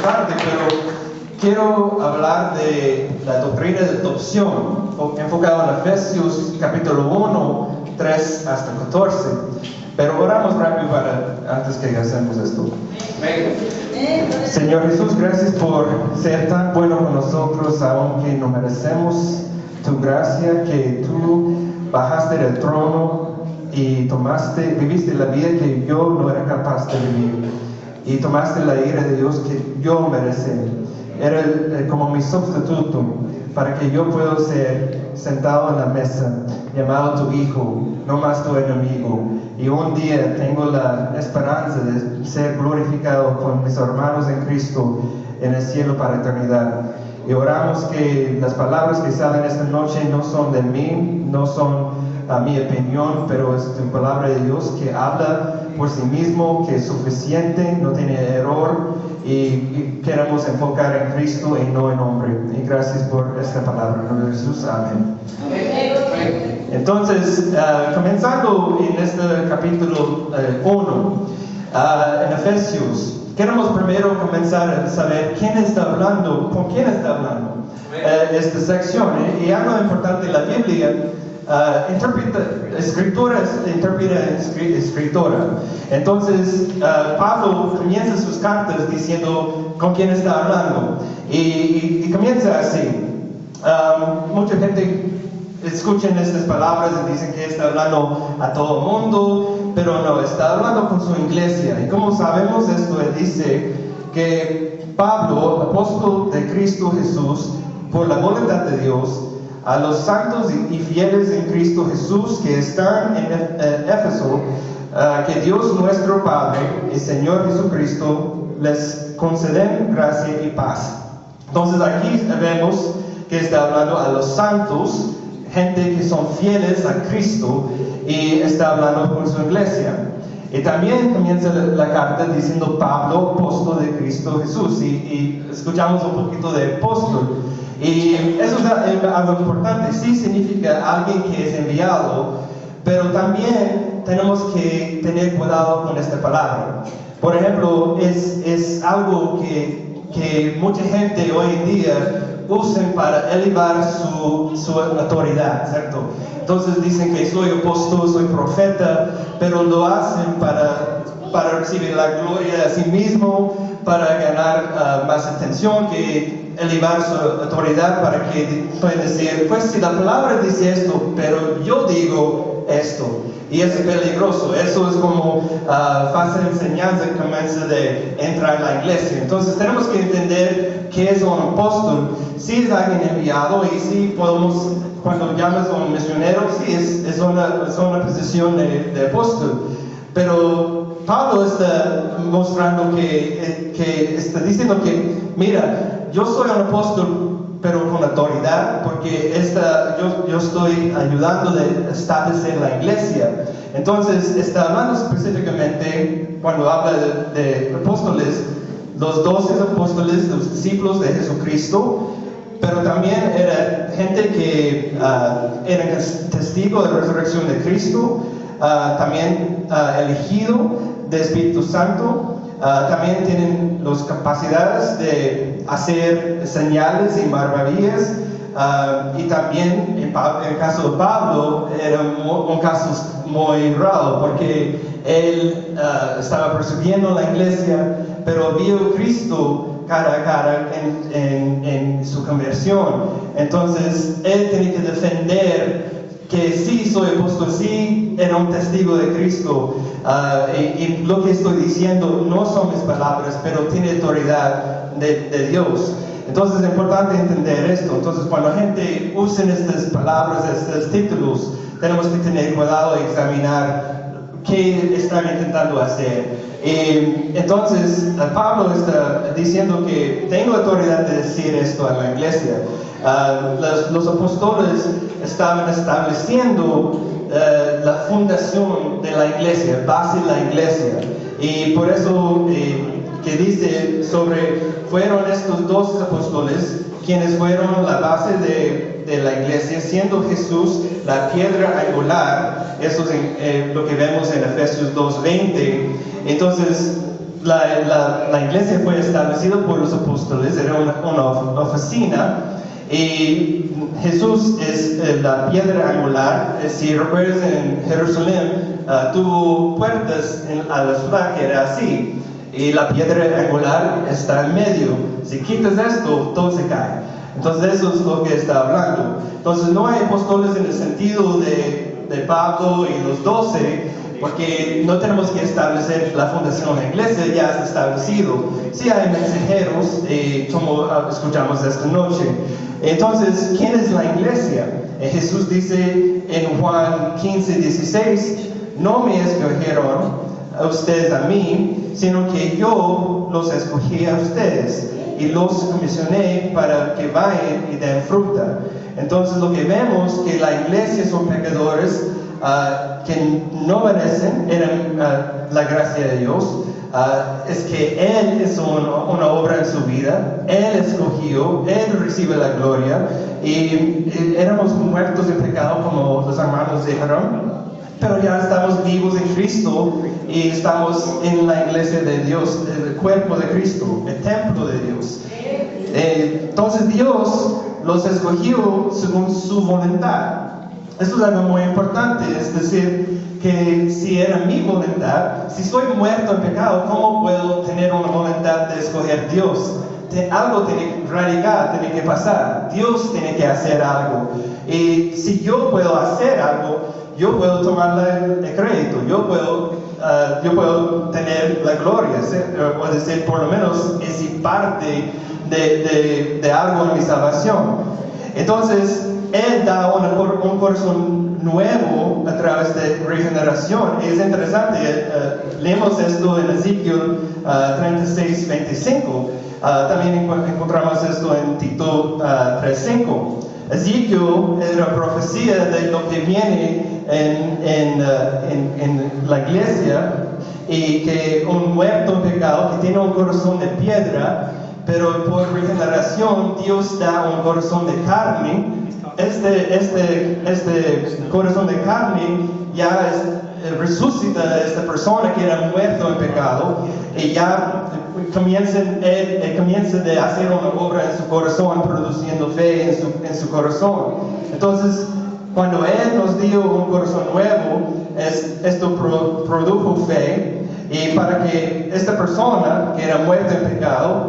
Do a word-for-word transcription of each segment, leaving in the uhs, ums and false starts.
tarde, pero quiero hablar de la doctrina de adopción, enfocado en Efesios capítulo uno, tres hasta catorce. Pero oramos rápido para, antes que hacemos esto. Señor Jesús, gracias por ser tan bueno con nosotros, aunque no merecemos tu gracia, que tú bajaste del trono y tomaste, viviste la vida que yo no era capaz de vivir, y tomaste la ira de Dios que yo merecía. Era el, como mi sustituto para que yo pueda ser sentado en la mesa, llamado tu hijo, no más tu enemigo, y un día tengo la esperanza de ser glorificado con mis hermanos en Cristo en el cielo para eternidad. Y oramos que las palabras que salen esta noche no son de mí, no son a mi opinión, pero es tu palabra de Dios que habla por sí mismo, que es suficiente, no tiene error, y, y queremos enfocar en Cristo y no en hombre. Y gracias por esta palabra. En nombre de Jesús, amén. Amén. Entonces, uh, comenzando en este capítulo uno, uh, uh, en Efesios, queremos primero comenzar a saber quién está hablando, con quién está hablando uh, esta sección. Y, y algo importante en la Biblia, Uh, interpreta, escritura interpreta escritora. Entonces uh, Pablo comienza sus cartas diciendo con quién está hablando, y, y, y comienza así. Um, mucha gente escucha estas palabras y dicen que está hablando a todo el mundo, pero no, está hablando con su iglesia. Y como sabemos esto, él dice que Pablo, apóstol de Cristo Jesús, por la voluntad de Dios, a los santos y fieles en Cristo Jesús que están en Éfeso, uh, que Dios nuestro Padre y Señor Jesucristo les conceden gracia y paz. Entonces aquí vemos que está hablando a los santos, gente que son fieles a Cristo, y está hablando con su iglesia. Y también comienza la, la carta diciendo Pablo, apóstol de Cristo Jesús, y, y escuchamos un poquito de apóstol. Y eso es algo importante. Sí significa alguien que es enviado, pero también tenemos que tener cuidado con esta palabra. Por ejemplo, es, es algo que, que mucha gente hoy en día usan para elevar su, su autoridad, ¿cierto? Entonces dicen que soy apóstol, soy profeta, pero lo hacen para, para recibir la gloria a sí mismo, para ganar uh, más atención, que elevar su autoridad, para que puedan decir, pues si la palabra dice esto, pero yo digo esto, y es peligroso. Eso es como uh, fácil enseñanza que comienza de entrar en la iglesia. Entonces tenemos que entender qué es un apóstol. Si es alguien enviado, y si podemos, cuando llamas a un misionero, sí es, es, una, es una posición de, de apóstol. Pero Pablo está mostrando que, que está diciendo que, mira, yo soy un apóstol, pero con autoridad, porque esta, yo, yo estoy ayudando a establecer la iglesia. Entonces está hablando específicamente, cuando habla de, de apóstoles, los doce apóstoles, los discípulos de Jesucristo, pero también era gente que uh, era testigo de la resurrección de Cristo, uh, también uh, elegido de Espíritu Santo, uh, también tienen las capacidades de hacer señales y maravillas, uh, y también en, en el caso de Pablo era un, un caso muy raro, porque él uh, estaba persiguiendo la iglesia, pero vio a Cristo cara a cara en, en, en su conversión. Entonces él tenía que defender que sí soy apóstol, sí era un testigo de Cristo, uh, y, y lo que estoy diciendo no son mis palabras, pero tiene autoridad de, de Dios. Entonces es importante entender esto. Entonces cuando la gente usa estas palabras, estos títulos, tenemos que tener cuidado y examinar qué están intentando hacer. Y entonces Pablo está diciendo que tengo autoridad de decir esto a la iglesia. Uh, los, los apóstoles estaban estableciendo uh, la fundación de la iglesia, base de la iglesia, y por eso eh, que dice sobre, fueron estos dos apóstoles quienes fueron la base de, de la iglesia, siendo Jesús la piedra angular. Eso es en, eh, lo que vemos en Efesios dos veinte. Entonces la, la, la iglesia fue establecida por los apóstoles, era una, una oficina, y Jesús es eh, la piedra angular. Si recuerdas, en Jerusalén uh, tuvo puertas en, a la ciudad que era así, y la piedra angular está en medio. Si quitas esto, todo se cae. Entonces eso es lo que está hablando. Entonces no hay apóstoles en el sentido de, de Pablo y los doce, porque no tenemos que establecer la fundación de la iglesia, ya está establecido. Sí hay mensajeros, eh, como escuchamos esta noche. Entonces, ¿quién es la iglesia? Eh, Jesús dice en Juan quince, dieciséis, no me escogieron a ustedes a mí, sino que yo los escogí a ustedes y los comisioné para que vayan y den fruta. Entonces lo que vemos que la iglesia son pecadores uh, que no merecen eran, uh, la gracia de Dios. Uh, es que Él hizo un, una obra en su vida, Él escogió, Él recibe la gloria, y, y éramos muertos en pecado como los hermanos dijeron, pero ya estamos vivos en Cristo y estamos en la iglesia de Dios, el cuerpo de Cristo, el templo de Dios. Eh, entonces Dios los escogió según su voluntad. Esto es algo muy importante, es decir, que si era mi voluntad, si estoy muerto en pecado, ¿cómo puedo tener una voluntad de escoger Dios? Te, algo tiene radical, tiene que pasar. Dios tiene que hacer algo. Y si yo puedo hacer algo, yo puedo tomar el, el crédito, yo puedo, uh, yo puedo tener la gloria, ¿sí? O decir, por lo menos es parte de, de, de algo en mi salvación. Entonces, Él da una, un corazón nuevo a través de regeneración. Es interesante, uh, leemos esto en Ezequiel uh, treinta y seis, veinticinco. Uh, también encontramos esto en Tito uh, tres cinco. Ezequiel es una profecía de lo que viene en, en, uh, en, en la iglesia, y que un muerto en pecado que tiene un corazón de piedra, pero por regeneración Dios da un corazón de carne. Este, este, este corazón de carne ya es, resucita a esta persona que era muerto en pecado, y ya comienza, él, él comienza de hacer una obra en su corazón, produciendo fe en su, en su corazón. Entonces, cuando Él nos dio un corazón nuevo, es, esto pro, produjo fe, y para que esta persona que era muerta en pecado,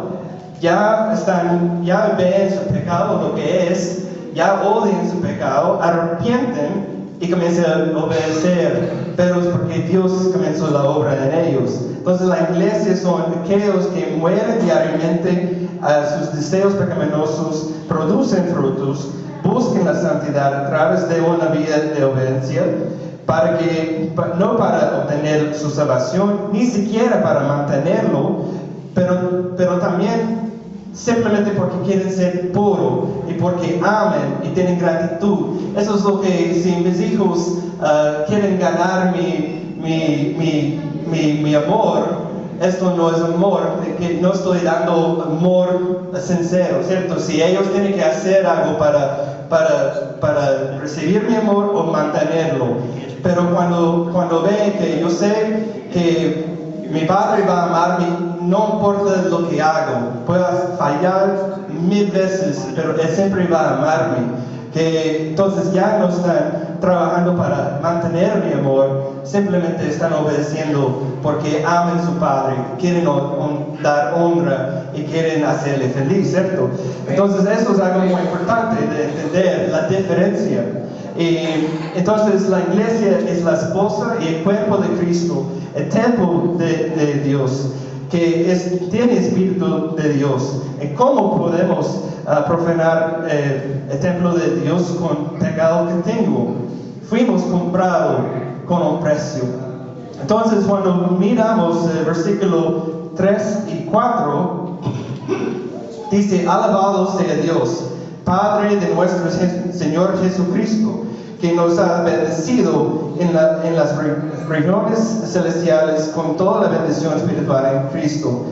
ya, están, ya ven su pecado lo que es, ya odian su pecado, arrepienten y comienzan a obedecer, pero es porque Dios comenzó la obra en ellos. Entonces la iglesia son aquellos que mueren diariamente a sus deseos pecaminosos, producen frutos, busquen la santidad a través de una vida de obediencia, para que, no para obtener su salvación, ni siquiera para mantenerlo, pero, pero también simplemente porque quieren ser puros y porque aman y tienen gratitud. Eso es lo que, si mis hijos uh, quieren ganar mi, mi, mi, mi, mi amor, esto no es amor, que no estoy dando amor sincero, ¿cierto? Si ellos tienen que hacer algo para, para, para recibir mi amor o mantenerlo. Pero cuando, cuando ven que yo sé que mi padre va a amarme, no importa lo que hago, puedo fallar mil veces, pero Él siempre va a amarme. Que entonces ya no están trabajando para mantener mi amor, simplemente están obedeciendo porque aman a su padre, quieren on, dar honra y quieren hacerle feliz, ¿cierto? Entonces eso es algo muy importante de entender la diferencia. Y entonces la iglesia es la esposa y el cuerpo de Cristo, el templo de, de Dios, que es, tiene espíritu de Dios. ¿Y cómo podemos uh, profanar eh, el templo de Dios con pecado continuo? Fuimos comprados con un precio. Entonces cuando miramos el versículo tres y cuatro, dice: alabado sea Dios, Padre de nuestro Señor Jesucristo, que nos ha bendecido en, la, en las regiones celestiales con toda la bendición espiritual en Cristo.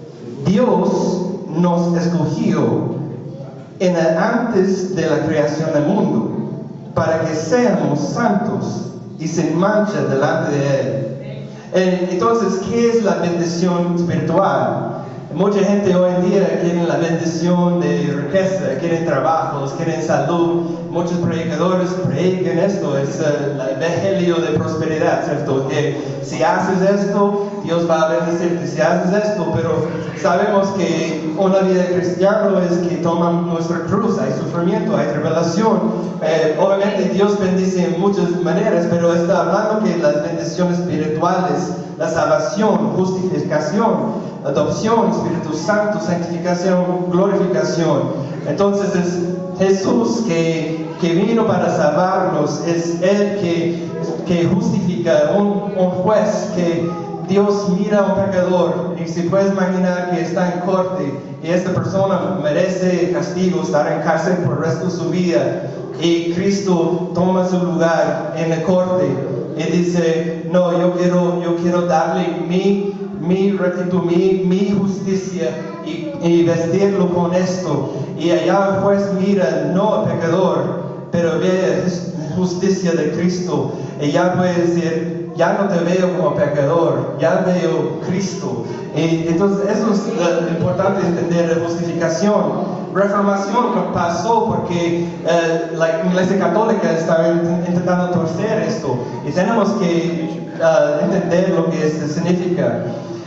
Dios nos escogió en el, antes de la creación del mundo, para que seamos santos y sin mancha delante de Él. Eh, Entonces, ¿qué es la bendición espiritual? Mucha gente hoy en día quiere la bendición de riqueza, quieren trabajos, quieren salud. Muchos predicadores predican esto, es uh, el evangelio de prosperidad, ¿cierto? Que si haces esto, Dios va a bendecirte, si haces esto, pero sabemos que una vida cristiana es que toman nuestra cruz, hay sufrimiento, hay tribulación. Eh, obviamente Dios bendice en muchas maneras, pero está hablando que las bendiciones espirituales, la salvación, justificación, adopción, Espíritu Santo, santificación, glorificación. Entonces es Jesús que, que vino para salvarnos, es Él que, que justifica, un, un juez que Dios mira a un pecador y si puedes imaginar que está en corte y esta persona merece castigo, estar en cárcel por el resto de su vida y Cristo toma su lugar en la corte y dice, no, yo quiero, yo quiero darle mi mi rectitud, mi, mi justicia y, y vestirlo con esto. Y allá el juez mira, no al pecador, pero ve la justicia de Cristo. Y ya puede decir, ya no te veo como pecador, ya veo Cristo. Y entonces eso es uh, importante entender la justificación. Reformación pasó porque uh, la Iglesia Católica estaba intentando torcer esto. Y tenemos que uh, entender lo que esto significa.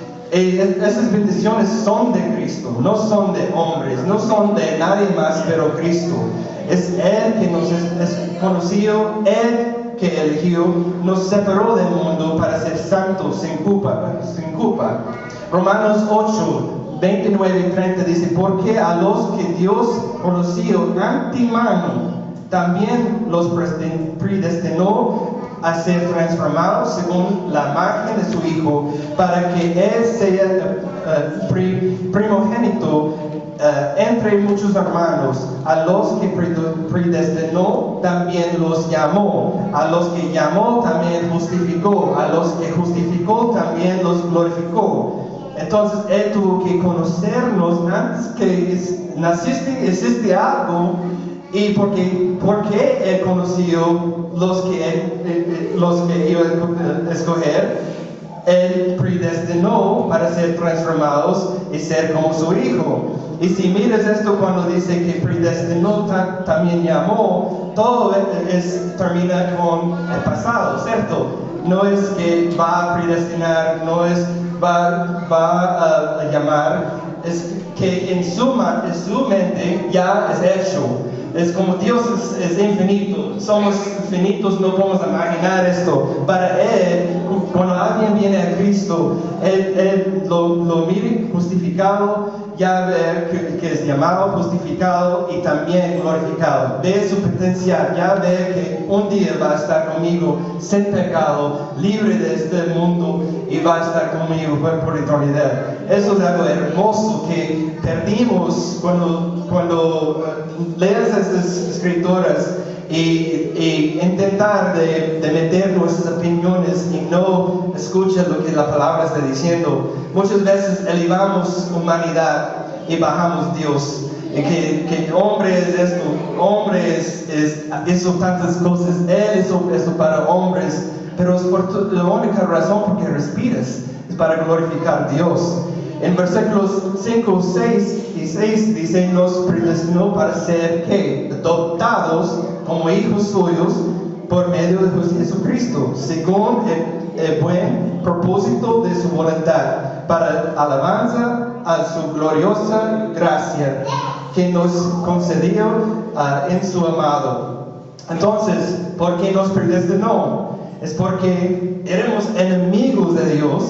Y esas bendiciones son de Cristo, no son de hombres, no son de nadie más, pero Cristo. Es Él que nos es, es conocido, Él que eligió, nos separó del mundo para ser santos, sin culpa. Sin culpa. Romanos ocho, veintinueve y treinta dice, porque a los que Dios conoció antemano, también los predestinó a ser transformados según la imagen de su Hijo, para que Él sea uh, pri, primogénito uh, entre muchos hermanos. A los que predestinó, también los llamó. A los que llamó, también justificó. A los que justificó, también los glorificó. Entonces, Él tuvo que conocernos antes que es, naciste, existe algo. Y porque, porque Él conoció los que Él, los que iba a escoger, Él predestinó para ser transformados y ser como su Hijo. Y si miras esto cuando dice que predestinó, ta, también llamó, todo es, termina con el pasado, ¿cierto? No es que va a predestinar, no es va, va a, a llamar, es que en su, en su mente ya es hecho. Es como Dios es, es infinito, somos finitos, no podemos imaginar esto. Para Él, cuando alguien viene a Cristo, Él, él lo, lo mire justificado, ya ve que, que es llamado, justificado y también glorificado. Ve su potencial, ya ve que un día va a estar conmigo sin pecado, libre de este mundo y va a estar conmigo por, por eternidad. Eso es algo hermoso que perdimos cuando, cuando lees estas escrituras y, y intentar de, de meter nuestras opiniones y no escuchar lo que la palabra está diciendo. Muchas veces elevamos humanidad y bajamos Dios. Y que, que hombre es esto, hombre es, es, hizo tantas cosas, Él hizo esto para hombres, pero es por tu, la única razón porque respiras, es para glorificar a Dios. En versículos cinco, seis y seis dice, nos predestinó para ser, ¿qué? Adoptados como hijos suyos por medio de Jesucristo, según el, el buen propósito de su voluntad, para alabanza a su gloriosa gracia que nos concedió uh, en su amado. Entonces, ¿por qué nos predestinó? Es porque éramos enemigos de Dios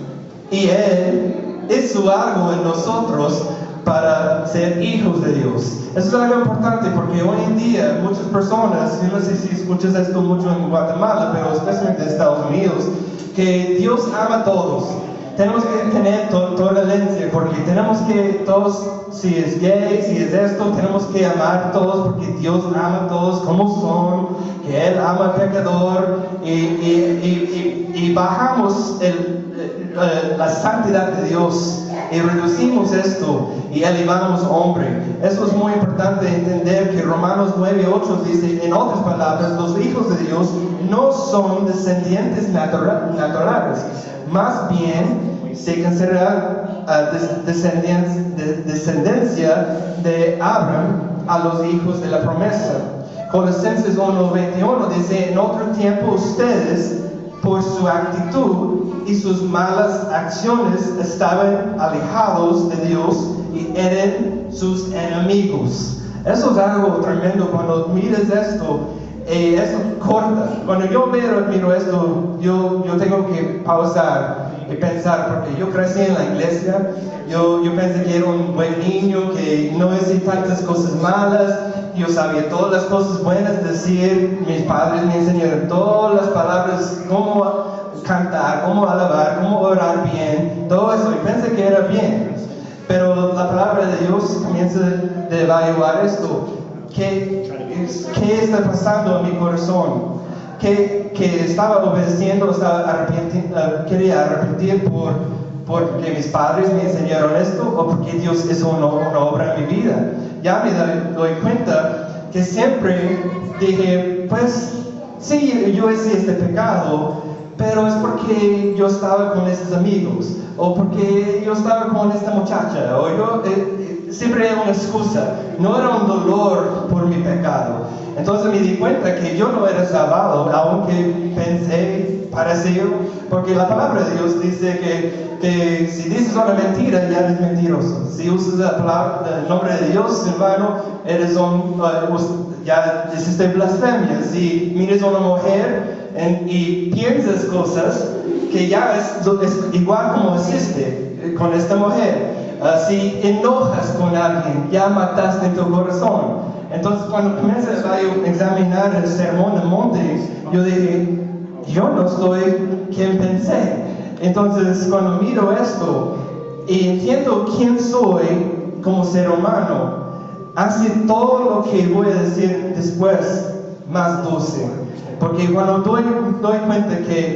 y Él hizo algo en nosotros para ser hijos de Dios. Eso es algo importante porque hoy en día muchas personas, yo no sé si escuchas esto mucho en Guatemala, pero especialmente en Estados Unidos, que Dios ama a todos. Tenemos que tener to tolerancia porque tenemos que todos, si es gay, si es esto, tenemos que amar a todos porque Dios ama a todos como son, que Él ama al pecador y, y, y, y, y bajamos el, eh, la santidad de Dios y reducimos esto y elevamos hombre. Eso es muy importante entender que Romanos nueve ocho dice, en otras palabras, los hijos de Dios no son descendientes natura naturales, Más bien se considera uh, des descendencia, de, descendencia de Abraham a los hijos de la promesa. Colosenses uno veintiuno dice: en otro tiempo ustedes, por su actitud y sus malas acciones, estaban alejados de Dios y eran sus enemigos. Eso es algo tremendo cuando miras esto. Eh, esto corta. Cuando yo miro, miro esto, yo, yo tengo que pausar y pensar, porque yo crecí en la iglesia, yo, yo pensé que era un buen niño, que no hacía tantas cosas malas, yo sabía todas las cosas buenas decir, mis padres me enseñaron todas las palabras, cómo cantar, cómo alabar, cómo orar bien, todo eso, y pensé que era bien. Pero la palabra de Dios comienza a evaluar esto. ¿Qué, ¿Qué está pasando en mi corazón? ¿Qué, que estaba obedeciendo, estaba arrepentiendo, uh, quería arrepentir por, porque mis padres me enseñaron esto o porque Dios hizo una, una obra en mi vida? Ya me doy, doy cuenta que siempre dije, pues sí, yo hice este pecado, pero es porque yo estaba con esos amigos, o porque yo estaba con esta muchacha, o yo... Eh, siempre era una excusa, no era un dolor por mi pecado. Entonces me di cuenta que yo no era salvado, aunque pensé parecido, porque la palabra de Dios dice que, que si dices una mentira ya eres mentiroso. Si usas la palabra, el nombre de Dios en vano, eres un, uh, ya hiciste blasfemia. Si miras a una mujer en, y piensas cosas que ya es, es igual como hiciste con esta mujer. Uh, si enojas con alguien, ya mataste en tu corazón. Entonces, cuando comencé a examinar el sermón del monte, yo dije, yo no soy quien pensé. Entonces, cuando miro esto y entiendo quién soy como ser humano, hace todo lo que voy a decir después más dulce. Porque cuando doy, doy cuenta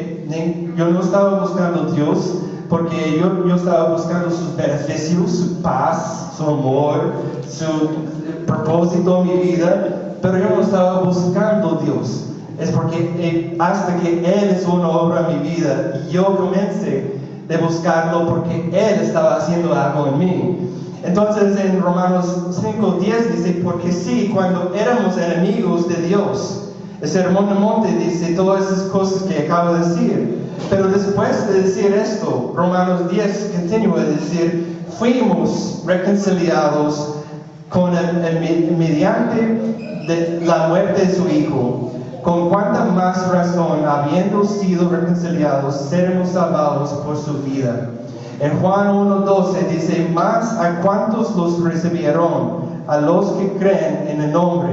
que yo no estaba buscando a Dios, porque yo, yo estaba buscando sus beneficios, su paz, su amor, su propósito en mi vida, pero yo no estaba buscando a Dios. Es porque eh, hasta que Él hizo una obra en mi vida, yo comencé a buscarlo porque Él estaba haciendo algo en mí. Entonces en Romanos cinco diez dice, porque sí, cuando éramos enemigos de Dios, el sermón del monte dice todas esas cosas que acabo de decir. Pero después de decir esto, Romanos diez continúa a decir, fuimos reconciliados con el, el mediante de la muerte de su Hijo. Con cuánta más razón, habiendo sido reconciliados, seremos salvados por su vida. En Juan uno doce dice, más a cuantos los recibieron, a los que creen en el nombre,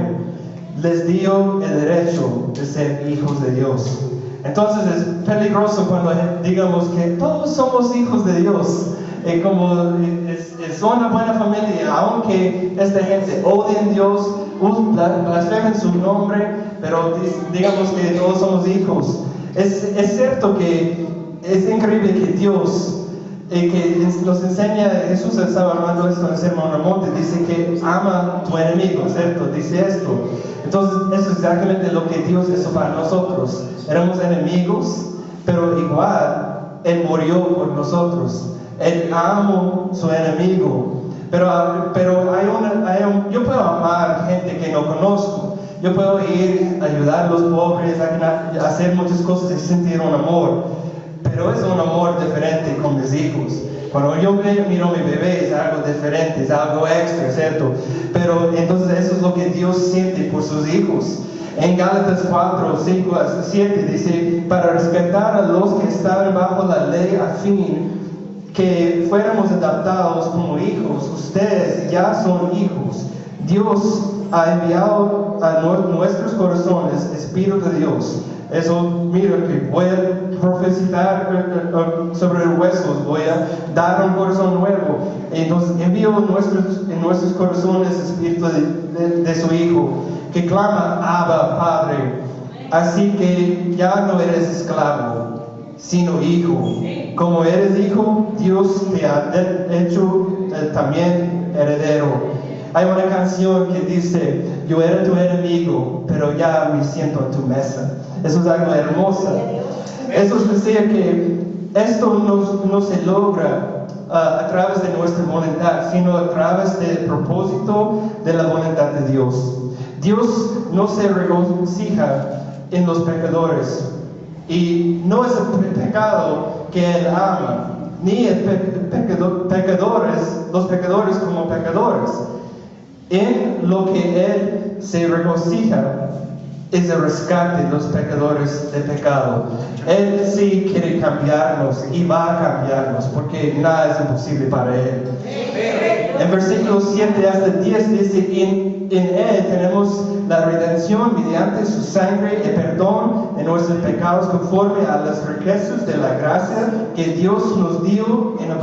les dio el derecho de ser hijos de Dios. Entonces es peligroso cuando digamos que todos somos hijos de Dios. Eh, como es, es una buena familia, aunque esta gente odia a Dios, blasfemen su nombre, pero digamos que todos somos hijos. Es, es cierto que es increíble que Dios, eh, que nos enseña, Jesús estaba hablando esto en el Sermón del Monte, dice que ama a tu enemigo, ¿cierto? Dice esto. Entonces, eso es exactamente lo que Dios hizo para nosotros. Éramos enemigos, pero igual Él murió por nosotros. Él amó a su enemigo. Pero, pero hay una, hay un, yo puedo amar gente que no conozco. Yo puedo ir a ayudar a los pobres, a, a hacer muchas cosas y sentir un amor. Pero es un amor diferente con mis hijos. Cuando yo miro a mi bebé es algo diferente, es algo extra, ¿cierto? Pero entonces eso es lo que Dios siente por sus hijos. En Gálatas cuatro, cinco a siete dice, para respetar a los que estaban bajo la ley a fin que fuéramos adoptados como hijos, ustedes ya son hijos. Dios ha enviado a nuestros corazones Espíritu de Dios. Eso, mira, que voy a profetizar sobre los huesos, voy a dar un corazón nuevo. Entonces envío en nuestros, en nuestros corazones Espíritu de, de, de su Hijo, que clama, Abba, Padre. Así que ya no eres esclavo, sino hijo. Como eres hijo, Dios te ha hecho eh, también heredero. Hay una canción que dice, yo era tu enemigo, pero ya me siento en tu mesa. Eso es algo hermoso. Eso es decir que esto no, no se logra uh, a través de nuestra voluntad, sino a través del propósito de la voluntad de Dios. Dios no se regocija en los pecadores, y no es el pecado que Él ama, ni el pe pecado, pecadores, los pecadores como pecadores. En lo que Él se regocija es el rescate de los pecadores de pecado. Él sí quiere cambiarnos y va a cambiarnos, porque nada es imposible para Él. En versículos siete hasta diez dice, en, en Él tenemos la redención mediante su sangre, el perdón de nuestros pecados conforme a las riquezas de la gracia que Dios nos dio en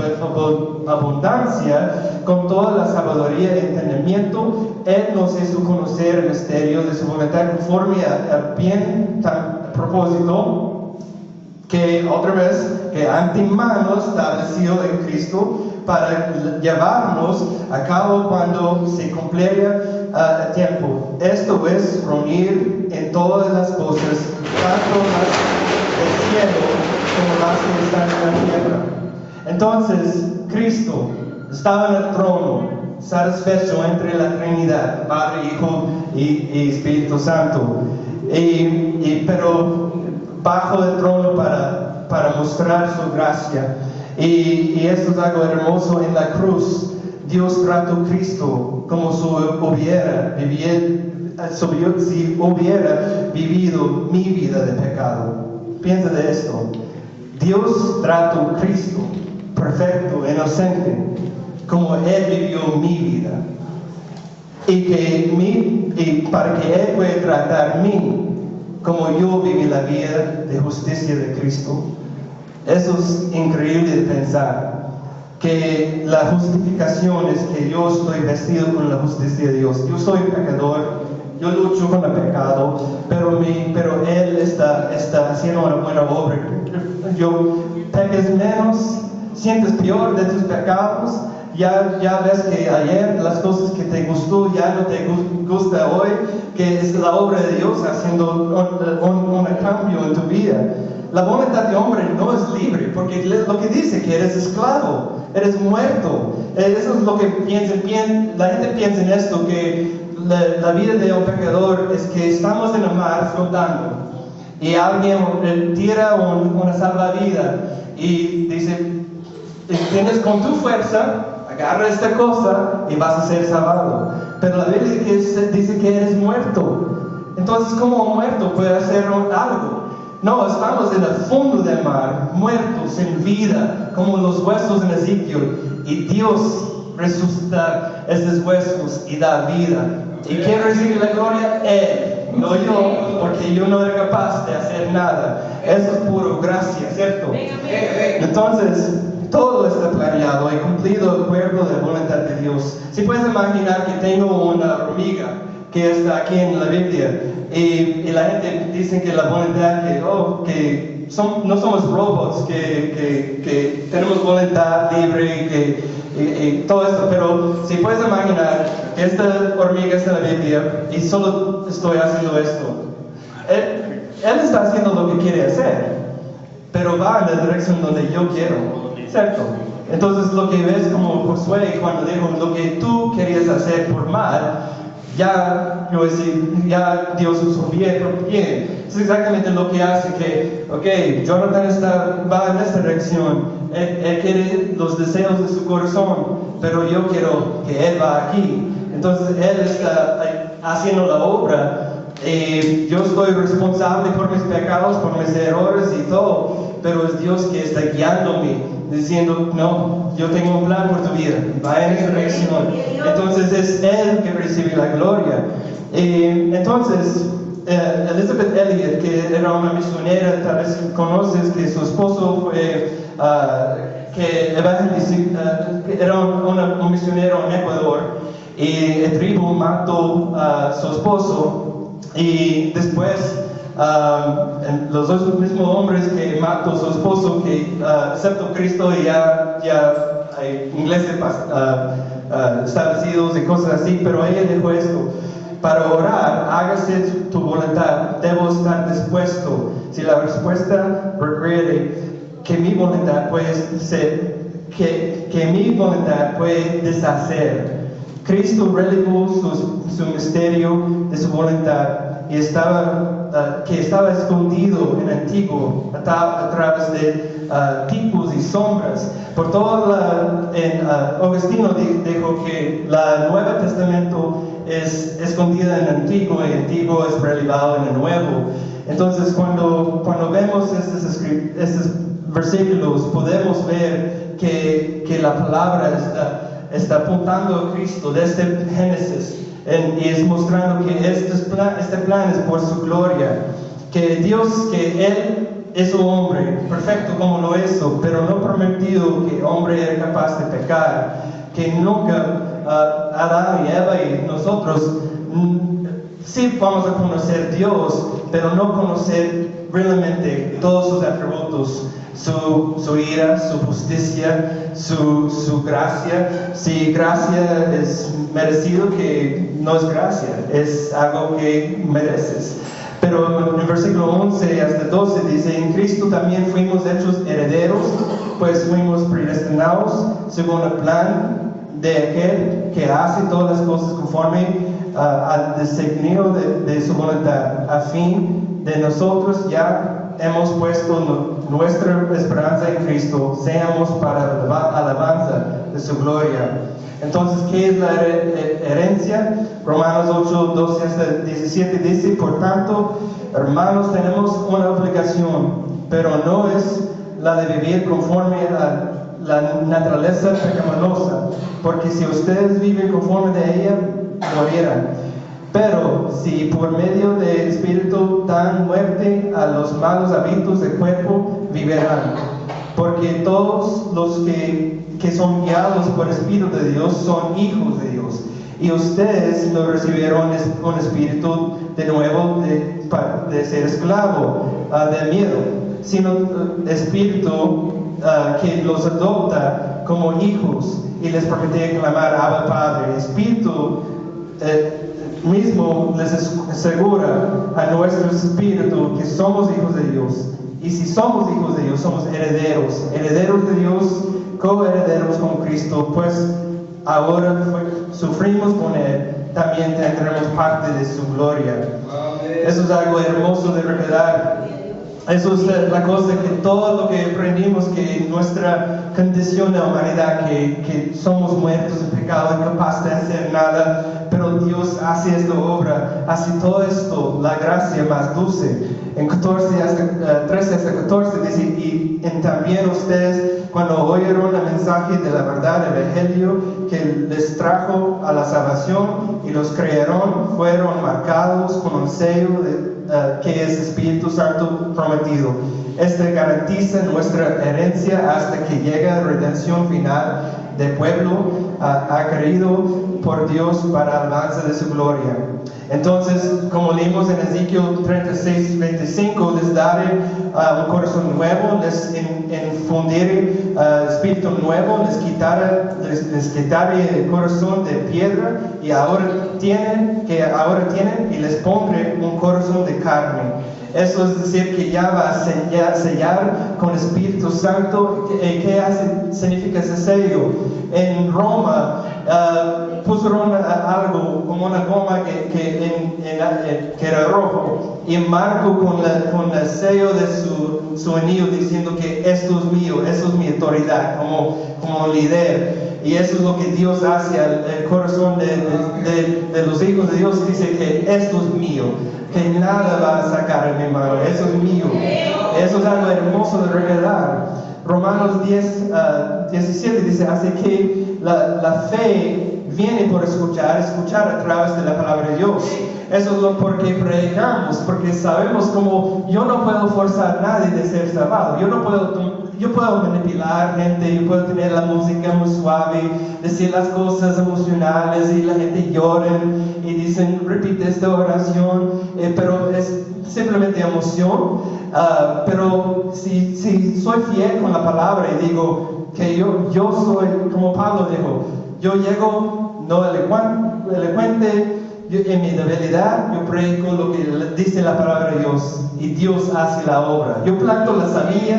abundancia, con toda la sabiduría y entendimiento. Él nos hizo conocer el misterio de su voluntad conforme al bien tan propósito que otra vez que antemano estableció en Cristo para llevarnos a cabo cuando se cumpliera uh, el tiempo. Esto es reunir en todas las cosas, tanto las del cielo como las que están en la tierra. Entonces, Cristo estaba en el trono, satisfecho entre la Trinidad, Padre, Hijo y, y Espíritu Santo, y, y, pero bajo el trono para, para mostrar su gracia. Y, y esto es algo hermoso en la cruz. Dios trató a Cristo como si hubiera vivido, si hubiera vivido mi vida de pecado. Piensa de esto. Dios trató a Cristo perfecto, inocente, como Él vivió mi vida. Y, que mi, y para que Él pueda tratar a mí como yo viví la vida de justicia de Cristo. Eso es increíble de pensar, que la justificación es que yo estoy vestido con la justicia de Dios. Yo soy pecador, yo lucho con el pecado, pero, mi, pero Él está, está haciendo una buena obra. Yo peques menos, sientes peor de tus pecados, ya, ya ves que ayer las cosas que te gustó ya no te gusta hoy, que es la obra de Dios haciendo un, un, un cambio en tu vida. La voluntad de hombre no es libre, porque lo que dice que eres esclavo, eres muerto. Eso es lo que piensa, la gente piensa en esto, que la, la vida de un pecador es que estamos en el mar flotando y alguien tira un, una salvavidas y dice, tienes con tu fuerza, agarra esta cosa y vas a ser salvado. Pero la Biblia dice que eres muerto. Entonces, ¿cómo un muerto puede hacer algo? No, estamos en el fondo del mar, muertos en vida, como los huesos en Ezequiel, y Dios resucita estos huesos y da vida. ¿Y quién recibe la gloria? Él, no yo, porque yo no era capaz de hacer nada. Eso es puro gracia, ¿cierto? Entonces, todo está planeado y cumplido de acuerdo de la voluntad de Dios. Si puedes imaginar que tengo una hormiga que está aquí en la Biblia, y, y la gente dice que la voluntad, que, oh, que son, no somos robots, que, que, que tenemos voluntad libre y, que, y, y todo esto, pero si puedes imaginar que esta hormiga está en la Biblia y solo estoy haciendo esto, él, él está haciendo lo que quiere hacer, pero va en la dirección donde yo quiero, ¿cierto? Entonces lo que ves como Josué cuando dijo lo que tú querías hacer por mal, ya, yo decir, ya Dios usó bien por bien. Es exactamente lo que hace que, ok, Jonathan está, va en esta dirección, él, él quiere los deseos de su corazón, pero yo quiero que él va aquí. Entonces él está haciendo la obra, y yo estoy responsable por mis pecados, por mis errores y todo, pero es Dios que está guiándome, diciendo, no, yo tengo un plan por tu vida, va en esa dirección. Entonces es Él que recibe la gloria. Y entonces, eh, Elizabeth Elliot, que era una misionera, tal vez conoces que su esposo fue, uh, que, uh, que era un, una, un misionero en Ecuador, y el tribu mató a su esposo, y después Uh, los dos mismos hombres que mató a su esposo, que uh, aceptó Cristo y ya, ya hay iglesias uh, uh, establecidos y cosas así, pero ella dijo esto: para orar, hágase tu voluntad, debo estar dispuesto. Si la respuesta requiere que mi voluntad puede ser, que, que mi voluntad puede deshacer. Cristo reveló su, su misterio de su voluntad y estaba, uh, que estaba escondido en el antiguo a, a través de uh, tipos y sombras. Por todo la, en, uh, Augustino dijo que la Nuevo Testamento es escondida en el antiguo y el antiguo es revelado en el nuevo. Entonces cuando, cuando vemos estos, estos versículos podemos ver que, que la palabra está está apuntando a Cristo desde Génesis en, y es mostrando que este plan, este plan es por su gloria, que Dios, que Él es un hombre perfecto como lo hizo, pero no permitido que hombre era capaz de pecar, que nunca uh, Adán y Eva y nosotros mm, sí vamos a conocer Dios, pero no conocer realmente todos sus atributos. Su, su ira, su justicia, su, su gracia. Si gracia es merecido, que no es gracia, es algo que mereces. Pero en el versículo once hasta doce dice, en Cristo también fuimos hechos herederos, pues fuimos predestinados según el plan de aquel que hace todas las cosas conforme uh, al designio de, de su voluntad, a fin de nosotros ya hemos puesto nuestra esperanza en Cristo, seamos para la alabanza de su gloria. Entonces, ¿qué es la herencia? Romanos ocho, doce hasta diecisiete dice, por tanto, hermanos, tenemos una obligación, pero no es la de vivir conforme a la naturaleza pecaminosa, porque si ustedes viven conforme de ella, morirán. Pero si por medio del Espíritu dan muerte a los malos hábitos del cuerpo, vivirán. Porque todos los que, que son guiados por el Espíritu de Dios son hijos de Dios. Y ustedes no recibieron un espíritu de nuevo de, de ser esclavo, uh, de miedo, sino uh, espíritu uh, que los adopta como hijos y les permite clamar Abba Padre. Espíritu uh, mismo les asegura a nuestro espíritu que somos hijos de Dios. Y si somos hijos de Dios, somos herederos, herederos de Dios, coherederos con Cristo, pues ahora fue, sufrimos con Él, también tendremos parte de su gloria. Amén. Eso es algo hermoso de recordar. Eso es la cosa que todo lo que aprendimos, que nuestra condición de humanidad, que, que somos muertos en pecado, incapaces de hacer nada, pero Dios hace esta obra, hace todo esto, la gracia más dulce. En catorce hasta, uh, trece hasta catorce dice, y en también ustedes, cuando oyeron el mensaje de la verdad, el evangelio, que les trajo a la salvación, y los creyeron, fueron marcados con un sello de Uh, que es Espíritu Santo prometido. Este garantiza nuestra herencia hasta que llegue la redención final del pueblo uh, adquirido por Dios para alabanza de su gloria. Entonces, como leímos en Ezequiel treinta y seis, veinticinco, les daré uh, un corazón nuevo, les infundiré uh, espíritu nuevo, les quitaré, les, les quitaré el corazón de piedra y ahora tienen, que ahora tienen, y les pondré un corazón de carne. Eso es decir, que ya va a sellar, sellar con Espíritu Santo. ¿Qué, qué hace, significa ese sello? En Roma uh, pusieron algo como una goma que, que, en, en, en, que era rojo, y marcó con, la, con el sello de su, su anillo diciendo que esto es mío, esto es mi autoridad como, como líder. Y eso es lo que Dios hace al el corazón de, de, de, de los hijos de Dios. Dice que esto es mío, que nada va a sacar de mi mano, eso es mío. Eso es algo hermoso de recordar. Romanos diez, uh, diecisiete dice, así que la, la fe viene por escuchar, escuchar a través de la palabra de Dios. Eso es lo porque predicamos, porque sabemos como yo no puedo forzar a nadie de ser salvado. Yo no puedo, yo puedo manipular gente, yo puedo tener la música muy suave, decir las cosas emocionales y la gente llora y dicen, repite esta oración, eh, pero es simplemente emoción. Uh, pero si, si soy fiel con la palabra y digo que yo, yo soy, como Pablo dijo, yo llego no elocuente, elocuente yo, en mi debilidad, yo predico lo que dice la palabra de Dios y Dios hace la obra. Yo planto la semilla y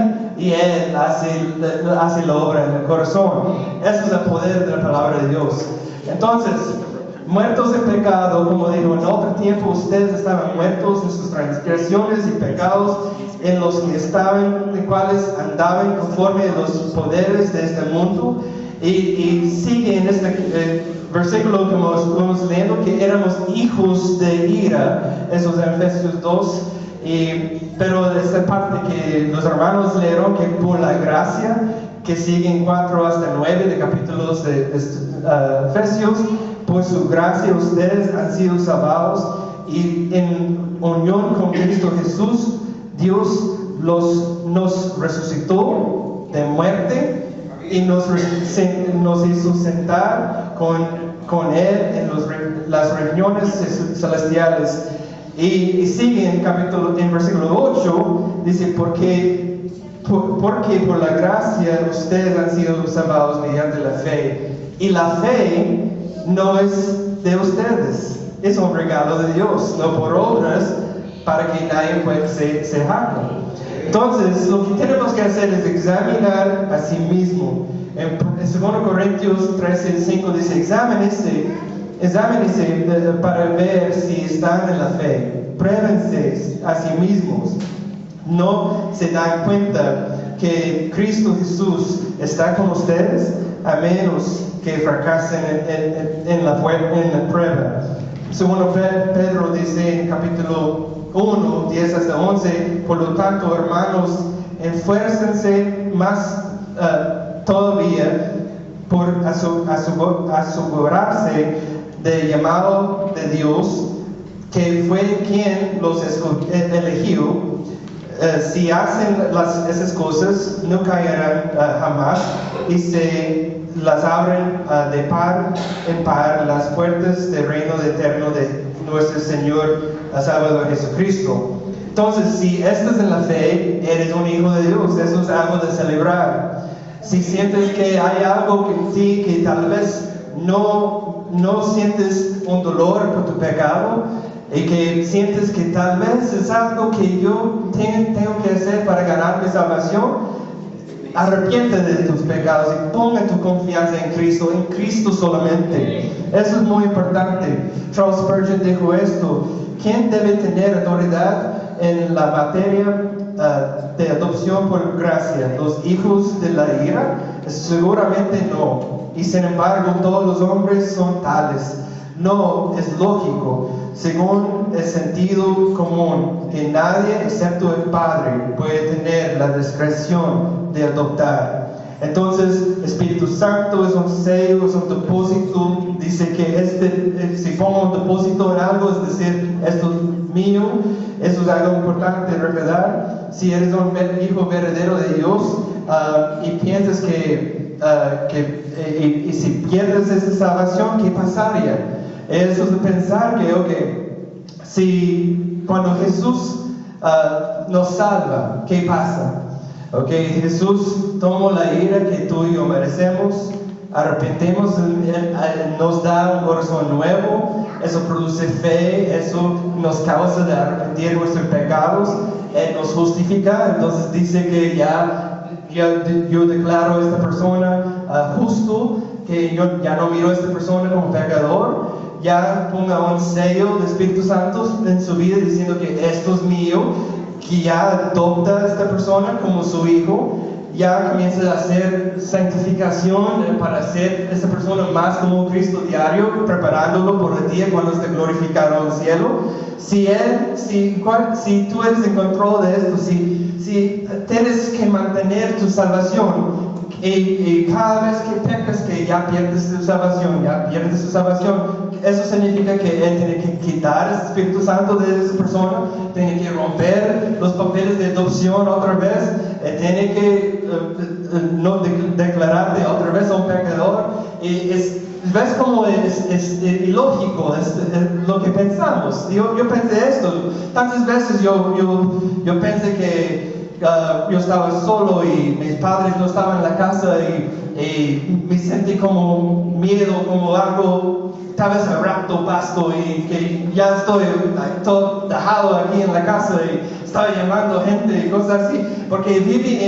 y Él hace, hace la obra en el corazón. Eso es el poder de la palabra de Dios. Entonces, muertos en pecado, como digo, en otro tiempo ustedes estaban muertos en sus transgresiones y pecados, en los que estaban, de cuales andaban conforme a los poderes de este mundo. Y, y sigue en este eh, versículo que estamos leyendo que éramos hijos de ira, eso es en Efesios dos. Y, pero de esta parte que los hermanos leyeron, que por la gracia, que sigue en cuatro hasta nueve de capítulos de, de uh, Efesios, por su gracia ustedes han sido salvados, y en unión con Cristo Jesús, Dios los, nos resucitó de muerte y nos, nos hizo sentar con, con Él en los, las reuniones celestiales. Y, y sigue en, capítulo, en versículo ocho, dice, porque, por, porque por la gracia ustedes han sido salvados mediante la fe. Y la fe no es de ustedes, es un regalo de Dios, no por obras, para que nadie pues, se, se jacte. Entonces, lo que tenemos que hacer es examinar a sí mismo. En, en segundo Corintios trece, cinco dice, examínense, examínense eh, para ver si están en la fe. Pruébense a sí mismos. No se dan cuenta que Cristo Jesús está con ustedes, a menos que fracasen en, en, en, la, en la prueba. Segundo Pedro dice en capítulo uno, diez hasta once, por lo tanto, hermanos, esfuércense más uh, todavía por asegurarse del llamado de Dios, que fue quien los eligió. Uh, si hacen las, esas cosas, no caerán uh, jamás, y se las abren uh, de par en par las puertas del reino eterno de nuestro Señor Salvador Jesucristo. Entonces, si estás en la fe, eres un hijo de Dios. Eso es algo de celebrar. Si sientes que hay algo en ti que tal vez no, no sientes un dolor por tu pecado, y que sientes que tal vez es algo que yo tengo, tengo que hacer para ganar mi salvación, arrepiente de tus pecados y ponga tu confianza en Cristo, en Cristo solamente. Eso es muy importante. Charles Spurgeon dijo esto: ¿quién debe tener autoridad en la materia uh, de adopción por gracia? ¿Los hijos de la ira? Seguramente no. Y sin embargo, todos los hombres son tales. No es lógico, según el sentido común, que nadie excepto el Padre puede tener la discreción de adoptar. Entonces, Espíritu Santo es un sello, es un depósito. Dice que este, si pongo un depósito en algo, es decir, esto es mío. Eso es algo importante, ¿verdad? Si eres un hijo verdadero de Dios uh, y piensas que, uh, que y, y si pierdes esa salvación, ¿qué pasaría? Eso es de pensar que, ok, si cuando Jesús uh, nos salva, ¿qué pasa? Ok, Jesús tomó la ira que tú y yo merecemos, arrepentimos, nos da un corazón nuevo, eso produce fe, eso nos causa de arrepentir nuestros pecados, Él nos justifica. Entonces dice que ya, ya yo declaro a esta persona uh, justo, que yo ya no miro a esta persona como pecador. Ya ponga un sello del Espíritu Santo en su vida diciendo que esto es mío, que ya adopta a esta persona como su hijo, ya comienza a hacer santificación para hacer esta persona más como Cristo diario, preparándolo por el día cuando esté glorificado en el cielo. Si, él, si, cual, si tú eres en control de esto, si, si tienes que mantener tu salvación, y, y cada vez que pecas, que ya pierdes tu salvación, ya pierdes tu salvación, eso significa que Él tiene que quitar el Espíritu Santo de esa persona, tiene que romper los papeles de adopción otra vez, Él tiene que uh, uh, no de, declararte otra vez a un pecador. Y es, ¿ves cómo es, es, es ilógico es, es lo que pensamos? Yo, yo pensé esto, tantas veces yo, yo, yo pensé que Uh, yo estaba solo y mis padres no estaban en la casa, y, y me sentí como miedo, como algo, tal vez al rato pasto, y que ya estoy like, todo dejado aquí en la casa y estaba llamando a gente y cosas así, porque viví en,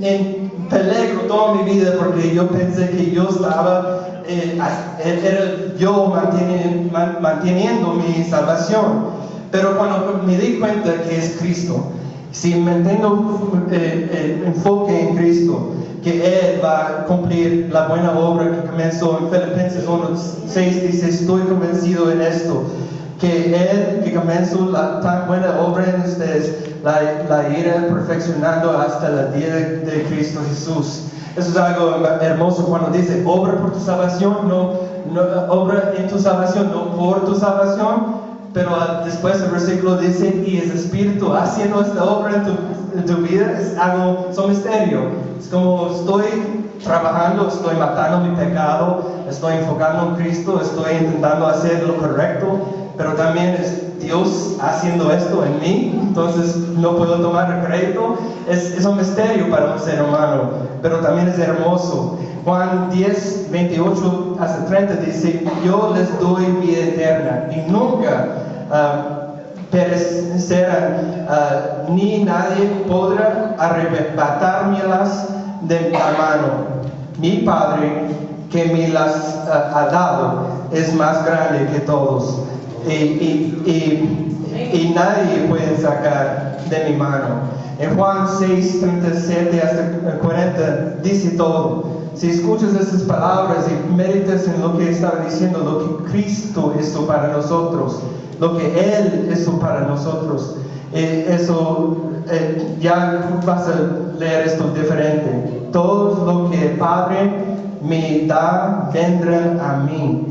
en peligro toda mi vida porque yo pensé que yo estaba, eh, era yo manteniendo, manteniendo mi salvación. Pero cuando me di cuenta que es Cristo, si mantengo eh, el enfoque en Cristo, que Él va a cumplir la buena obra que comenzó en Filipenses uno seis, dice, estoy convencido en esto, que Él que comenzó la tan buena obra en ustedes, la, la irá perfeccionando hasta el día de, de Cristo Jesús. Eso es algo hermoso cuando dice, obra por tu salvación, no, no obra en tu salvación, no por tu salvación. Pero después el versículo dice, y es Espíritu haciendo esta obra en tu, en tu vida, es algo, es un misterio. Es como estoy trabajando, estoy matando mi pecado, estoy enfocando en Cristo, estoy intentando hacer lo correcto, pero también es Dios haciendo esto en mí, entonces no puedo tomar el crédito. Es, es un misterio para un ser humano, pero también es hermoso. Juan diez, veintiocho hasta treinta dice, yo les doy vida eterna y nunca uh, perecerán, uh, ni nadie podrá arrebatármelas de la mano. Mi Padre que me las uh, ha dado es más grande que todos y, y, y, y nadie puede sacar de mi mano. En Juan seis, treinta y siete hasta cuarenta dice todo. Si escuchas esas palabras y meditas en lo que estaba diciendo, lo que Cristo hizo para nosotros, lo que Él hizo para nosotros, eh, eso eh, ya vas a leer esto diferente. Todo lo que el Padre me da vendrán a mí.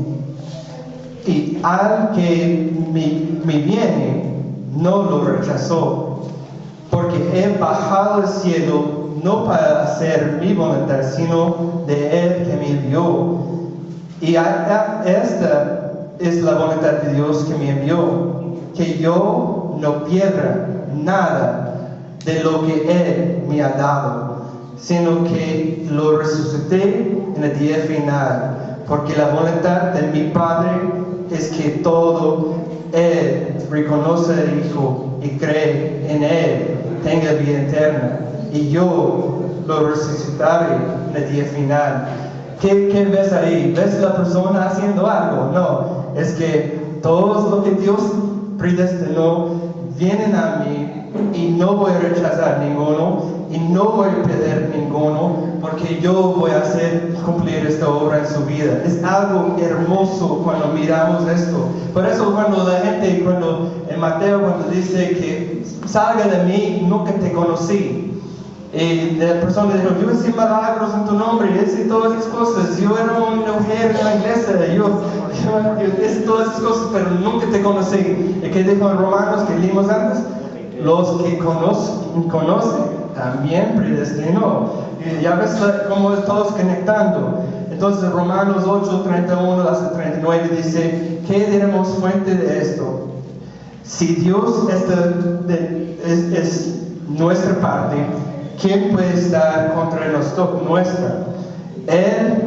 Y al que me, me viene, no lo rechazó, porque he bajado al cielo no para hacer mi voluntad, sino de Él que me envió. Y esta es la voluntad de Dios que me envió, que yo no pierda nada de lo que Él me ha dado, sino que lo resucité en el día final, porque la voluntad de mi Padre es que todo Él reconoce al Hijo y cree en Él, tenga vida eterna. Y yo lo resucitaré en el día final. ¿Qué, ¿Qué ves ahí? ¿Ves la persona haciendo algo? No, es que todos lo que Dios predestinó vienen a mí y no voy a rechazar ninguno y no voy a perder ninguno porque yo voy a hacer cumplir esta obra en su vida. Es algo hermoso cuando miramos esto. Por eso cuando la gente, cuando en Mateo cuando dice que salga de mí, nunca te conocí. Y la persona dijo, yo hice milagros en tu nombre, y hice todas esas cosas, yo era una mujer en la iglesia, yo, yo, yo hice todas esas cosas, pero nunca te conocí. ¿Y qué dijo en Romanos que leímos antes? Los que conocen, conocen también predestinó. Y ya ves cómo todos conectando. Entonces Romanos ocho, treinta y uno hasta treinta y nueve dice, ¿qué diremos fuente de esto? Si Dios está de, es, es nuestra parte, ¿quién puede estar contra nosotros, nuestra? Él,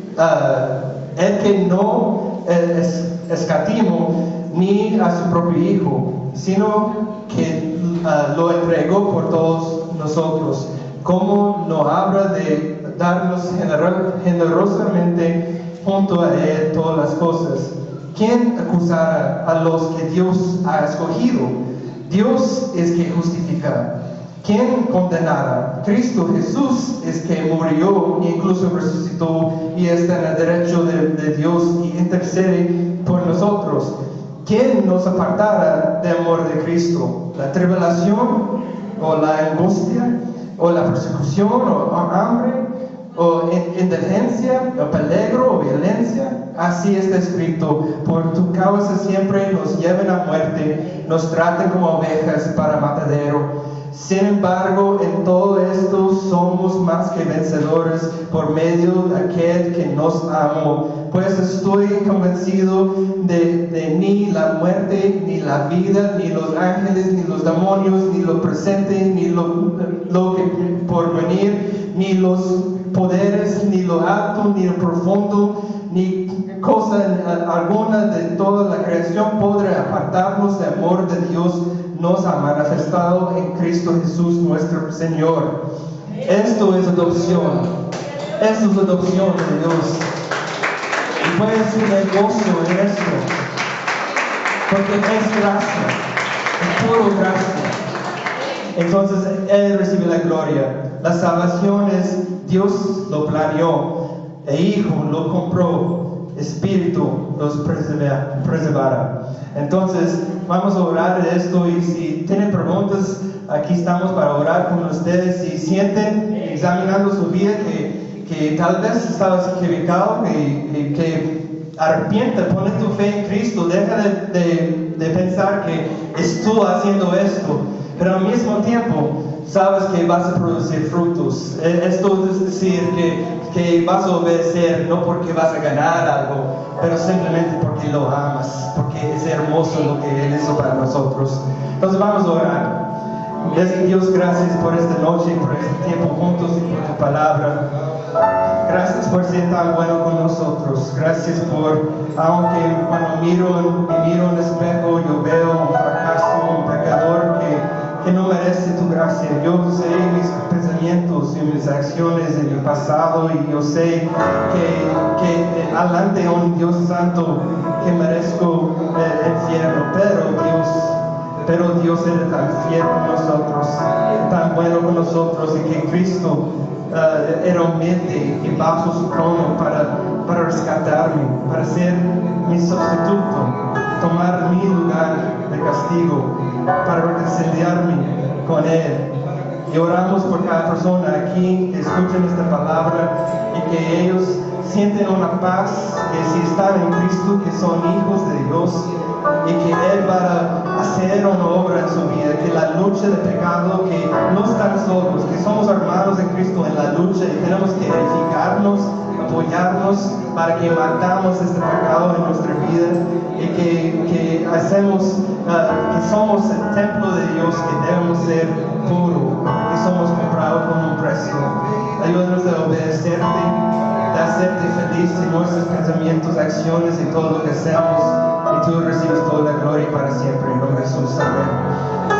uh, el que no es, escatimó ni a su propio Hijo, sino que uh, lo entregó por todos nosotros, ¿cómo no habrá de darnos generosamente junto a Él todas las cosas? ¿Quién acusará a los que Dios ha escogido? Dios es que justifica. ¿Quién condenará? Cristo Jesús es que murió e incluso resucitó y está en el derecho de, de Dios y intercede por nosotros. ¿Quién nos apartará del amor de Cristo? ¿La tribulación o la angustia o la persecución o hambre o indigencia o peligro o violencia? Así está escrito, por tu causa siempre nos llevan a muerte, nos tratan como ovejas para matadero. Sin embargo, en todo esto somos más que vencedores por medio de aquel que nos amó. Pues estoy convencido de, de ni la muerte, ni la vida, ni los ángeles, ni los demonios, ni lo presente, ni lo, lo que por venir, ni los poderes, ni lo alto, ni lo profundo, ni cosa alguna de toda la creación podrá apartarnos del amor de Dios nos ha manifestado en Cristo Jesús nuestro Señor. Esto es adopción. Esto es adopción de Dios. Y puedes tener gozo en esto. Porque es gracia. Es puro gracia. Entonces Él recibe la gloria. La salvación es Dios lo planeó. El Hijo lo compró. Espíritu los preserva, preservará. Entonces vamos a orar de esto, y si tienen preguntas, aquí estamos para orar con ustedes. Si sienten examinando su vida que, que tal vez estabas equivocado, que, que arrepiente, pone tu fe en Cristo, deja de, de, de pensar que estoy haciendo esto, pero al mismo tiempo sabes que vas a producir frutos. Esto es decir que, que vas a obedecer no porque vas a ganar algo, pero simplemente porque lo amas, porque es hermoso lo que Él hizo para nosotros. Entonces vamos a orar. Dios, gracias por esta noche, por este tiempo juntos y por tu palabra. Gracias por ser tan bueno con nosotros. Gracias por, aunque cuando miro, me miro en el espejo, yo veo un fracaso, un pecador que que no merece tu gracia. Yo sé mis pensamientos y mis acciones en mi pasado, y yo sé que, que adelante de un Dios santo que merezco el infierno, pero Dios, pero Dios era tan fiel con nosotros, tan bueno con nosotros, y que Cristo uh, era humilde y bajo su trono para, para rescatarme, para ser mi sustituto, tomar mi lugar de castigo, para reconciliarme con Él. Y oramos por cada persona aquí que escuchen esta palabra, y que ellos sienten una paz, que si están en Cristo, que son hijos de Dios, y que Él va a hacer una obra en su vida, que la lucha de pecado, que no están solos, que somos hermanos en Cristo en la lucha, y tenemos que edificarnos, apoyarnos para que matamos este pecado en nuestra vida, y que, que hacemos, uh, que somos el templo de Dios, que debemos ser puro, que somos comprados con un precio. Ayúdanos a obedecerte, de hacerte feliz en nuestros pensamientos, acciones y todo lo que hacemos, y tú recibes toda la gloria para siempre. En nombre de Jesús, amén.